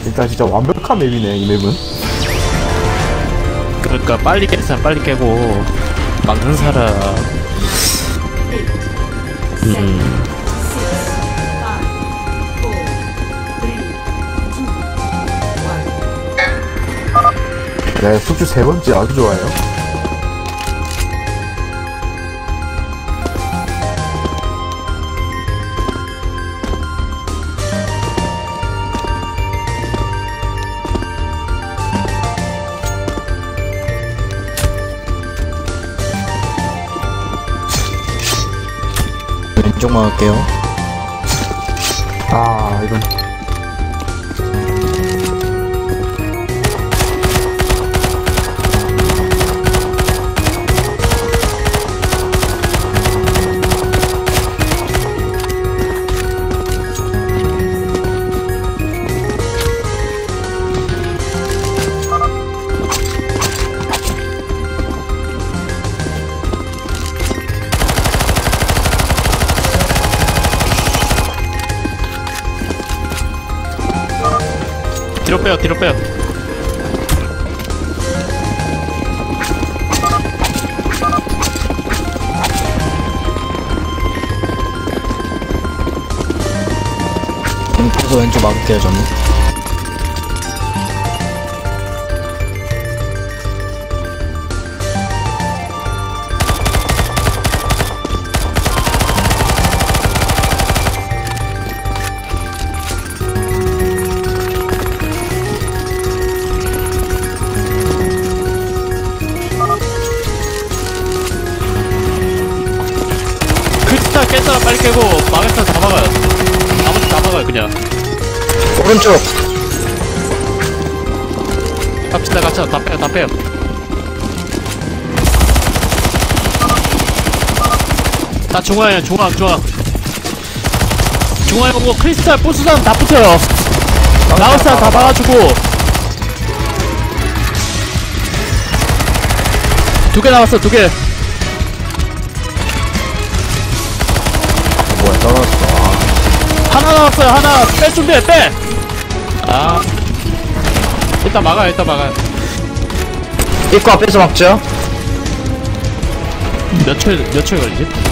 일단 진짜 완벽한 맵이네 이 맵은. 그러니까 빨리 깰 사람 빨리 깨고 막는 사람 네, 숙주 세 번째 아주 좋아요. 왼쪽만 할게요. 아, 이건 뒤로 빼요 뒤로 빼요. 왼쪽에서 왼쪽 막을게요 저는. 크리스탈 깰 사람 빨리 깨고 막을 사람 다 막아요. 나머지 다 막아요 그냥. 오른쪽. 갑시다 갑시다 다 빼요 다 빼요. 다 중앙이에요 중앙 중앙에 오고 크리스탈 부수 사람 다 붙어요. 나올 사람 다 막아주고. 두 개 남았어 두 개. 뭐야 떨어졌어. 하나 남았어요 하나. 뺄 준비해 빼. 아 일단 막아요 일단 막아요. 입구 앞에서 막죠. 몇 초에 걸리지?